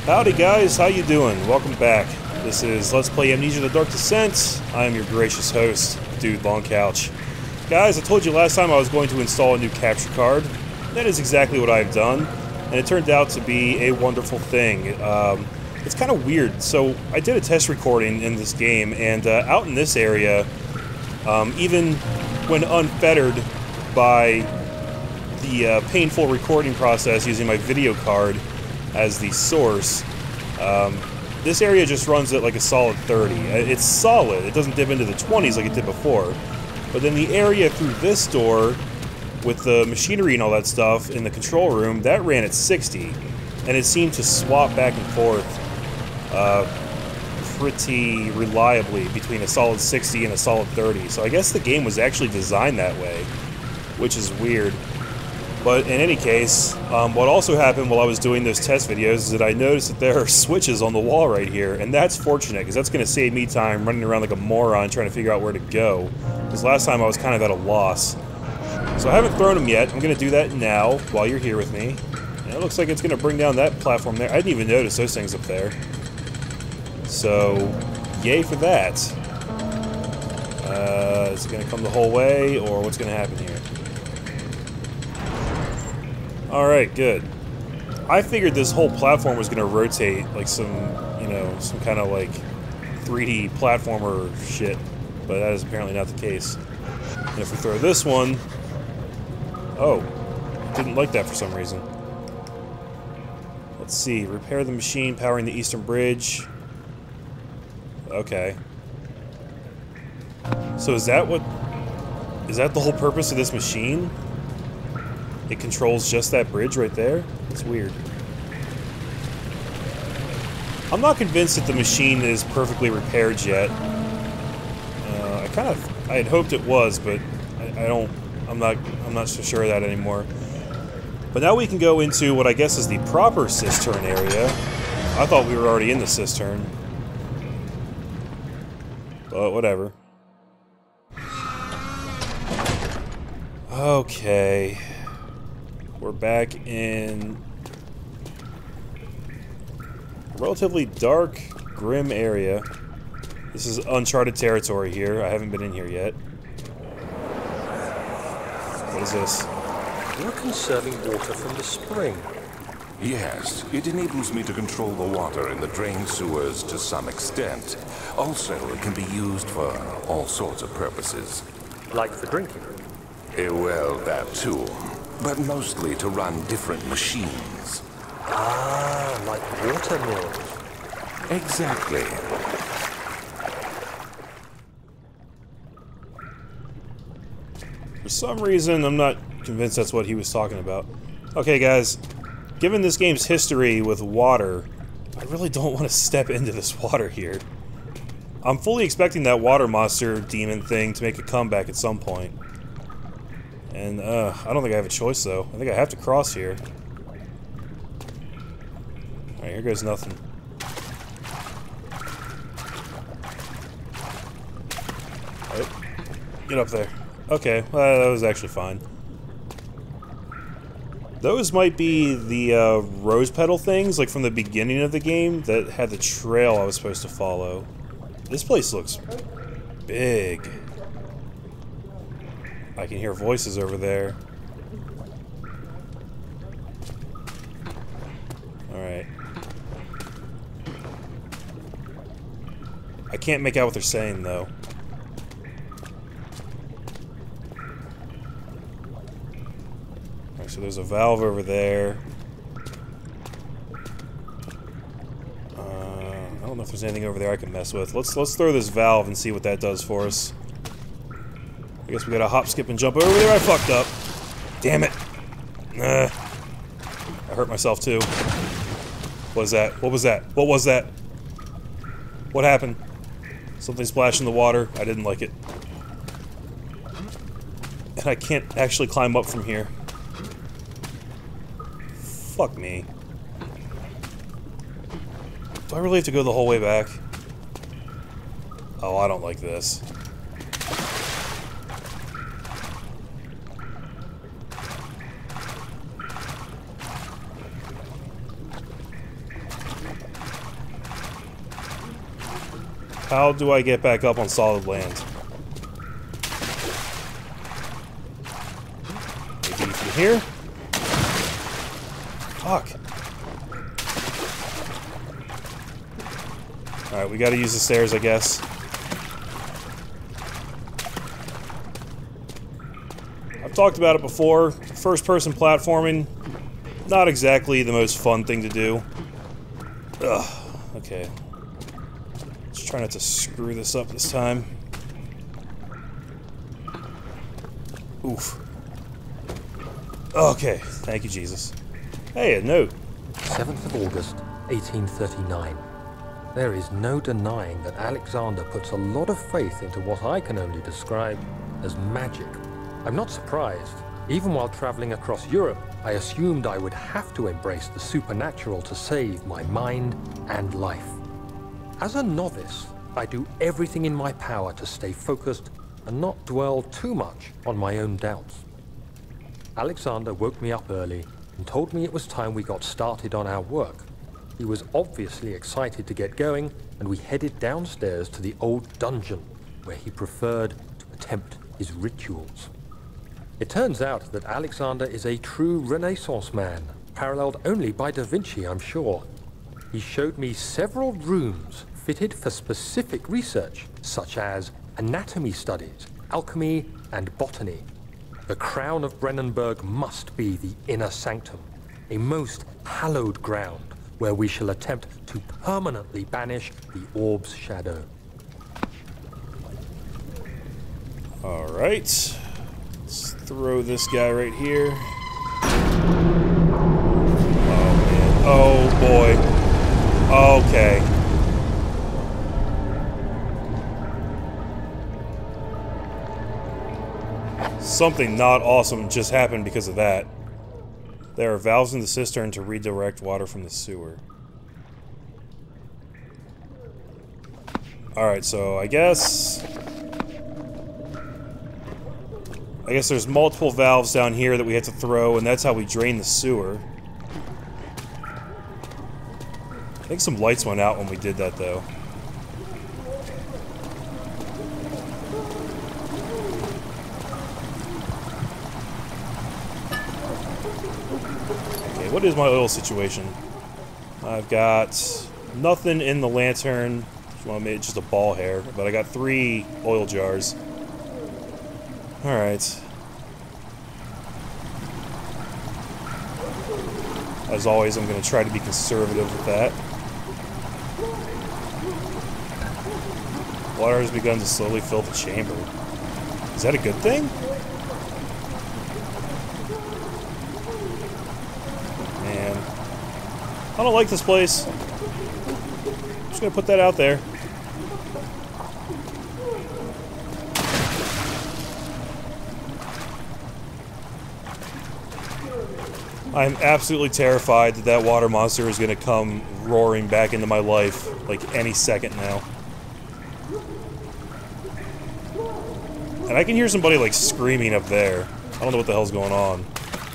Howdy guys, how you doing? Welcome back. This is Let's Play Amnesia The Dark Descent. I am your gracious host, Dude Long Couch. Guys, I told you last time I was going to install a new capture card. That is exactly what I've done, and it turned out to be a wonderful thing. It's kind of weird. So, I did a test recording in this game, and out in this area, even when unfettered by the painful recording process using my video card as the source, this area just runs at like a solid 30. It's solid. It doesn't dip into the 20s like it did before. But then the area through this door, with the machinery and all that stuff in the control room, that ran at 60. And it seemed to swap back and forth pretty reliably between a solid 60 and a solid 30. So I guess the game was actually designed that way, which is weird. But in any case, what also happened while I was doing those test videos is that I noticed that there are switches on the wall right here, and that's fortunate, because that's going to save me time running around like a moron trying to figure out where to go. Because last time I was kind of at a loss. So I haven't thrown them yet. I'm going to do that now, while you're here with me. And it looks like it's going to bring down that platform there. I didn't even notice those things up there. So, yay for that. Is it going to come the whole way, or what's going to happen here? Alright, good. I figured this whole platform was going to rotate like some, you know, some kind of like 3D platformer shit, but that is apparently not the case. And if we throw this one... Oh, didn't like that for some reason. Let's see, repair the machine powering the Eastern Bridge. Okay. So is that what... Is that the whole purpose of this machine? It controls just that bridge right there? It's weird. I'm not convinced that the machine is perfectly repaired yet. I had hoped it was, but I'm not so sure of that anymore. But now we can go into what I guess is the proper Cistern area. I thought we were already in the Cistern. But whatever. Okay. We're back in a relatively dark, grim area. This is uncharted territory here. I haven't been in here yet. What is this? You're conserving water from the spring. Yes, it enables me to control the water in the drain sewers to some extent. Also, it can be used for all sorts of purposes. Like for drinking? Well, that too. But mostly to run different machines. Ah, like water mills. Exactly. For some reason, I'm not convinced that's what he was talking about. Okay, guys. Given this game's history with water, I really don't want to step into this water here. I'm fully expecting that water monster demon thing to make a comeback at some point. And, I don't think I have a choice, though. I think I have to cross here. Alright, here goes nothing. Right. Get up there. Okay, well, that was actually fine. Those might be the, rose petal things, like from the beginning of the game, that had the trail I was supposed to follow. This place looks big. I can hear voices over there. Alright. I can't make out what they're saying, though. Alright, so there's a valve over there. I don't know if there's anything over there I can mess with. Let's throw this valve and see what that does for us. I guess we gotta hop, skip, and jump over there. I fucked up. Damn it. I hurt myself too. What was that? What was that? What was that? What happened? Something splashed in the water. I didn't like it. And I can't actually climb up from here. Fuck me. Do I really have to go the whole way back? Oh, I don't like this. How do I get back up on solid land? Maybe from here? Fuck. Alright, we gotta use the stairs, I guess. I've talked about it before. First-person platforming, not exactly the most fun thing to do. Ugh. Okay. Let's try not to screw this up this time. Oof. Okay. Thank you, Jesus. Hey, a note. 7th of August, 1839. There is no denying that Alexander puts a lot of faith into what I can only describe as magic. I'm not surprised. Even while traveling across Europe, I assumed I would have to embrace the supernatural to save my mind and life. As a novice, I do everything in my power to stay focused and not dwell too much on my own doubts. Alexander woke me up early and told me it was time we got started on our work. He was obviously excited to get going, and we headed downstairs to the old dungeon, where he preferred to attempt his rituals. It turns out that Alexander is a true Renaissance man, paralleled only by Da Vinci, I'm sure. He showed me several rooms fitted for specific research, such as anatomy studies, alchemy, and botany. The crown of Brennenburg must be the inner sanctum, a most hallowed ground where we shall attempt to permanently banish the orb's shadow. Alright. Let's throw this guy right here. Oh, man. Oh, boy. Okay. Something not awesome just happened because of that. There are valves in the cistern to redirect water from the sewer. Alright, so I guess there's multiple valves down here that we have to throw, and that's how we drain the sewer. I think some lights went out when we did that, though. What is my oil situation? I've got nothing in the lantern. Just a ball hair, but I got 3 oil jars. Alright. As always, I'm going to try to be conservative with that. Water has begun to slowly fill the chamber. Is that a good thing? I don't like this place. I'm just gonna put that out there. I'm absolutely terrified that that water monster is gonna come roaring back into my life like any second now. And I can hear somebody like screaming up there. I don't know what the hell's going on.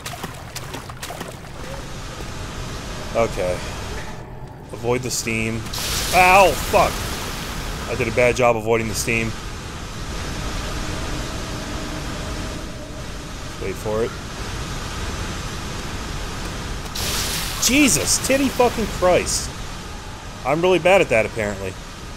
Okay. Avoid the steam. Ow! Fuck! I did a bad job avoiding the steam. Wait for it. Jesus! Titty fucking Christ! I'm really bad at that, apparently.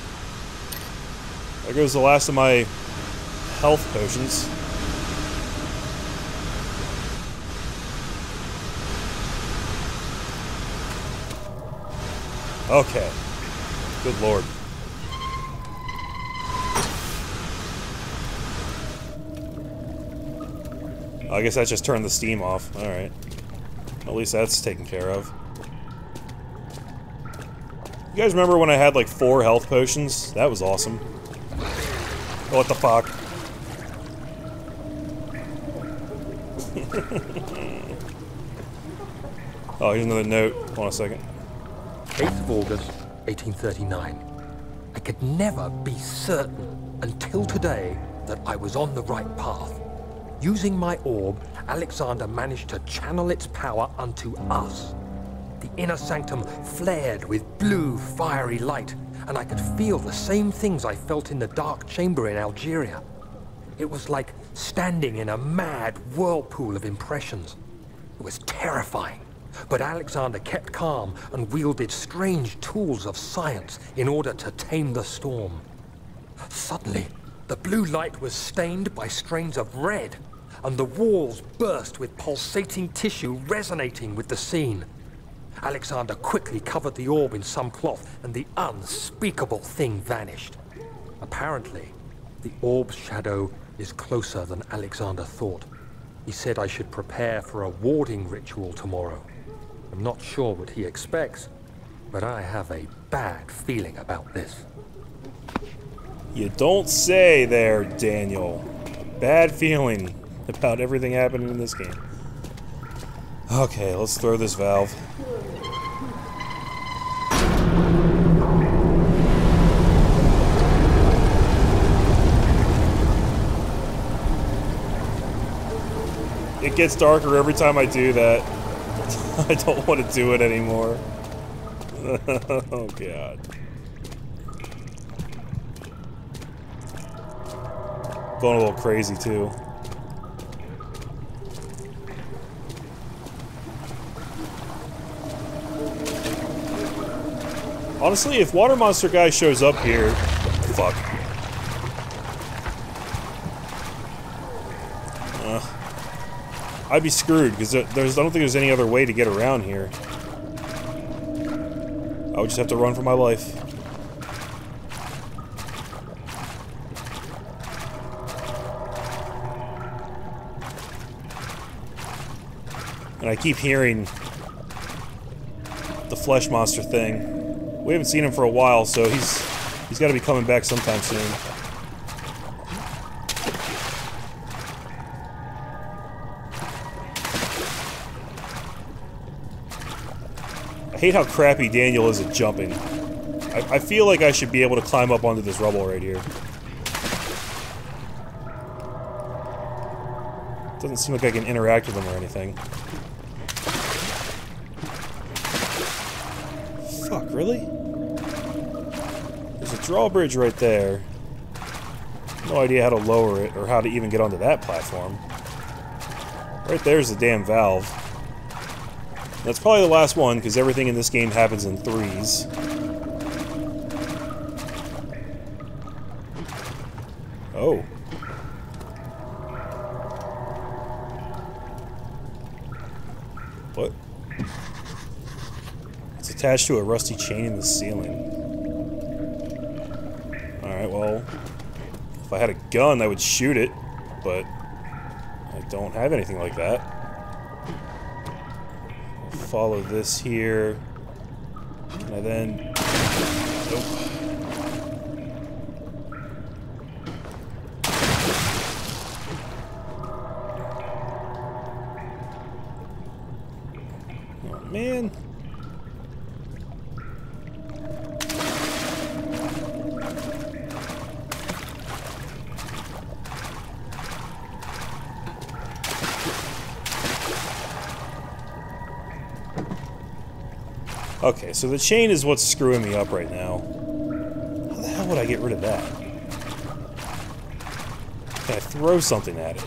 There goes the last of my health potions. Okay. Good lord. I guess that just turned the steam off. Alright. At least that's taken care of. You guys remember when I had like 4 health potions? That was awesome. Oh, what the fuck? Oh, here's another note. Hold on a second. 8th of August, 1839. I could never be certain until today that I was on the right path. Using my orb, Alexander managed to channel its power unto us. The inner sanctum flared with blue, fiery light, and I could feel the same things I felt in the dark chamber in Algeria. It was like standing in a mad whirlpool of impressions. It was terrifying, but Alexander kept calm and wielded strange tools of science in order to tame the storm. Suddenly, the blue light was stained by strains of red, and the walls burst with pulsating tissue resonating with the scene. Alexander quickly covered the orb in some cloth, and the unspeakable thing vanished. Apparently, the orb's shadow is closer than Alexander thought. He said I should prepare for a warding ritual tomorrow. I'm not sure what he expects, but I have a bad feeling about this. You don't say there, Daniel. Bad feeling about everything happening in this game. Okay, let's throw this valve. It gets darker every time I do that. I don't want to do it anymore. Oh god. Going a little crazy too. Honestly, if Water Monster guy shows up here, fuck. I'd be screwed because I don't think there's any other way to get around here. I would just have to run for my life. And I keep hearing the flesh monster thing. We haven't seen him for a while, so he's got to be coming back sometime soon. I hate how crappy Daniel is at jumping. I feel like I should be able to climb up onto this rubble right here. Doesn't seem like I can interact with him or anything. Fuck, really? There's a drawbridge right there. No idea how to lower it or how to even get onto that platform. Right there's the damn valve. That's probably the last one, because everything in this game happens in threes. Oh. What? It's attached to a rusty chain in the ceiling. Alright, well... if I had a gun, I would shoot it, but... I don't have anything like that. Follow this here. Can I then... Nope. Oh, man. Okay, so the chain is what's screwing me up right now. How the hell would I get rid of that? Can I throw something at it?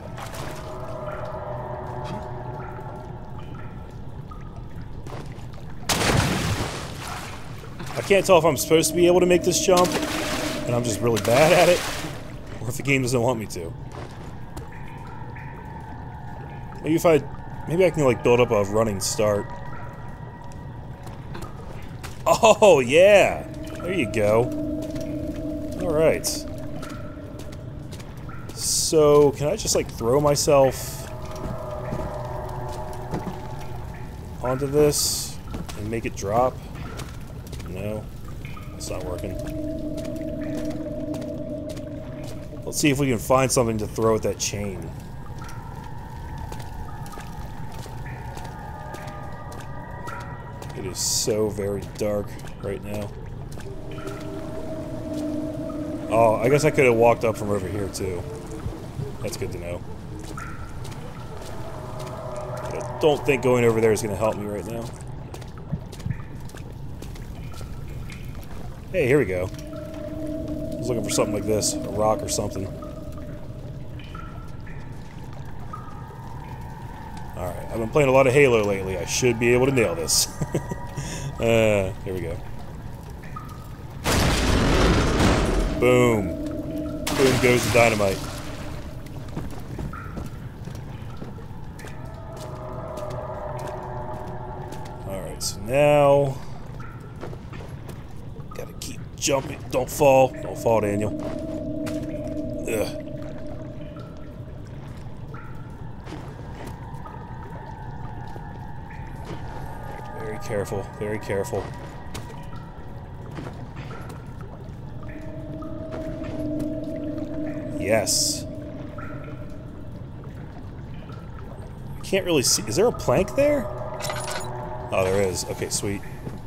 I can't tell if I'm supposed to be able to make this jump, and I'm just really bad at it, or if the game doesn't want me to. Maybe I can, like, build up a running start. Oh, yeah! There you go. Alright. So, can I just, like, throw myself onto this and make it drop? No. It's not working. Let's see if we can find something to throw at that chain. It is so very dark right now. Oh, I guess I could have walked up from over here too. That's good to know. But I don't think going over there is going to help me right now. Hey, here we go. I was looking for something like this. A rock or something. Alright, I've been playing a lot of Halo lately. I should be able to nail this. Here we go. Boom. Boom goes the dynamite. Alright, so now... gotta keep jumping. Don't fall. Don't fall, Daniel. Ugh. Very careful. Very careful. Yes. I can't really see. Is there a plank there? Oh, there is. Okay, sweet.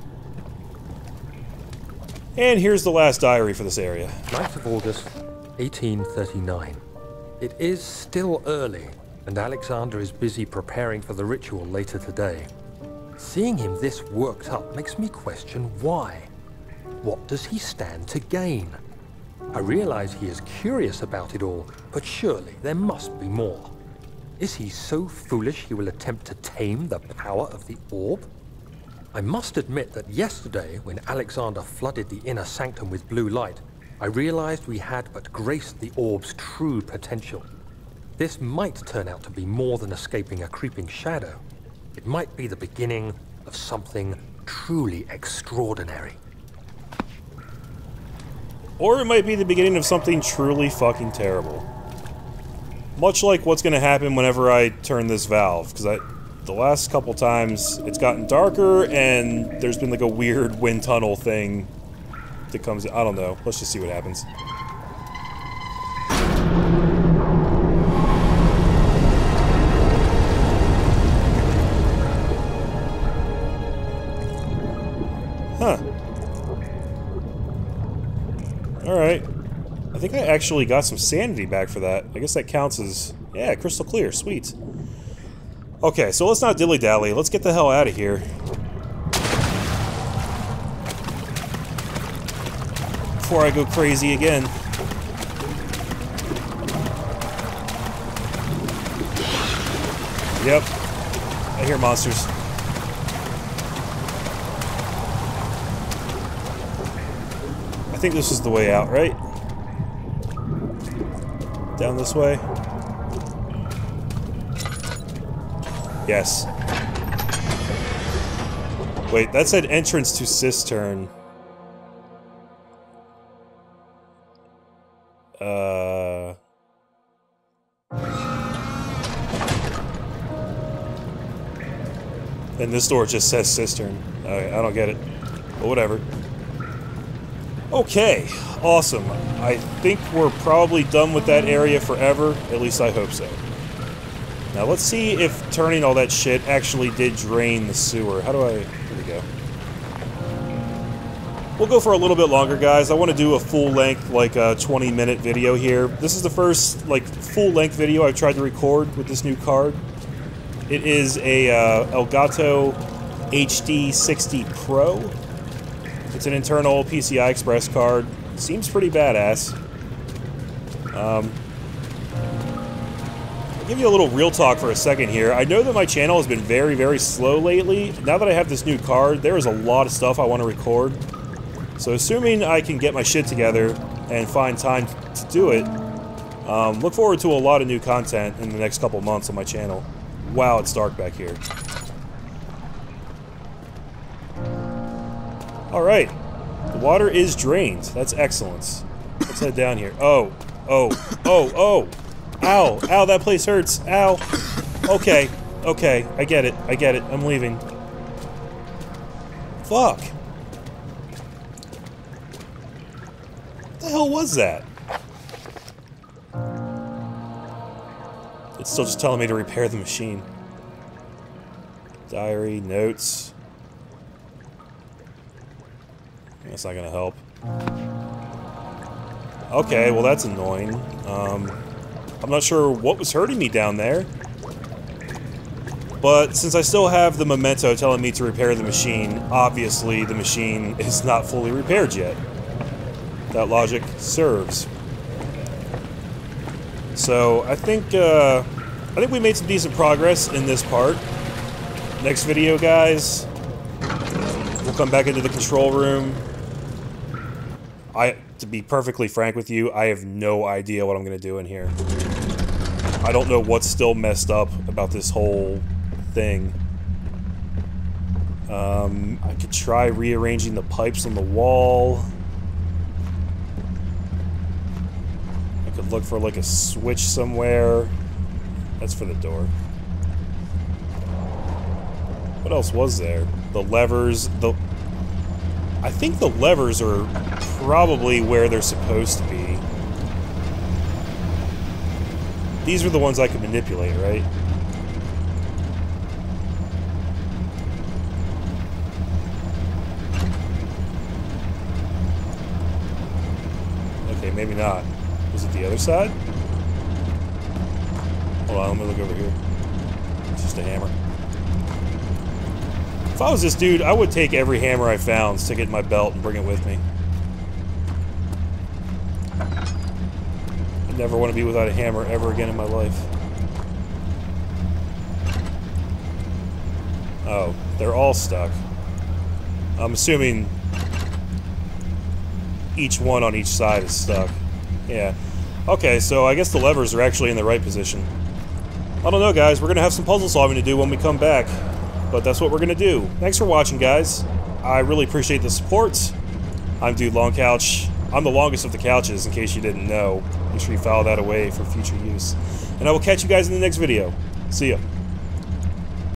And here's the last diary for this area. 9th of August, 1839. It is still early, and Alexander is busy preparing for the ritual later today. Seeing him this worked up makes me question why. What does he stand to gain? I realize he is curious about it all, but surely there must be more. Is he so foolish he will attempt to tame the power of the orb? I must admit that yesterday, when Alexander flooded the inner sanctum with blue light, I realized we had but graced the orb's true potential. This might turn out to be more than escaping a creeping shadow. It might be the beginning of something truly extraordinary. Or it might be the beginning of something truly fucking terrible. Much like what's gonna happen whenever I turn this valve, because the last couple times it's gotten darker and there's been like a weird wind tunnel thing that comes in. I don't know. Let's just see what happens. Huh. Alright. I think I actually got some sanity back for that. I guess that counts as... yeah, crystal clear. Sweet. Okay, so let's not dilly-dally. Let's get the hell out of here. Before I go crazy again. Yep. I hear monsters. I think this is the way out, right? Down this way? Yes. Wait, that said entrance to Cistern. And this door just says Cistern. I don't get it. But whatever. Okay, awesome. I think we're probably done with that area forever. At least I hope so. Now let's see if turning all that shit actually did drain the sewer. How do I... here we go. We'll go for a little bit longer, guys. I want to do a full-length, like, 20-minute video here. This is the first, like, full-length video I've tried to record with this new card. It is a Elgato HD 60 Pro. It's an internal PCI Express card. Seems pretty badass. I'll give you a little real talk for a second here. I know that my channel has been very, very slow lately. Now that I have this new card, there is a lot of stuff I want to record. So assuming I can get my shit together and find time to do it, look forward to a lot of new content in the next couple months on my channel. Wow, it's dark back here. Alright. The water is drained. That's excellent. Let's head down here. Oh. Oh. Oh. Oh. Ow. Ow, that place hurts. Ow. Okay. Okay. I get it. I get it. I'm leaving. Fuck. What the hell was that? It's still just telling me to repair the machine. Diary, notes. That's not gonna help. Okay, well that's annoying. I'm not sure what was hurting me down there. But since I still have the memento telling me to repair the machine, obviously the machine is not fully repaired yet. That logic serves. So I think we made some decent progress in this part. Next video, guys, we'll come back into the control room. To be perfectly frank with you, I have no idea what I'm going to do in here. I don't know what's still messed up about this whole thing. I could try rearranging the pipes on the wall. I could look for like a switch somewhere. That's for the door. What else was there? The levers, I think the levers are probably where they're supposed to be. These are the ones I can manipulate, right? Okay, maybe not. Was it the other side? Hold on, let me look over here. It's just a hammer. If I was this dude, I would take every hammer I found, stick it in my belt, and bring it with me. I never want to be without a hammer ever again in my life. Oh, they're all stuck. I'm assuming each one on each side is stuck. Yeah. Okay, so I guess the levers are actually in the right position. I don't know, guys. We're going to have some puzzle solving to do when we come back. But that's what we're going to do. Thanks for watching, guys. I really appreciate the support. I'm Dude Long Couch. I'm the longest of the couches, in case you didn't know. Make sure you file that away for future use. And I will catch you guys in the next video. See ya.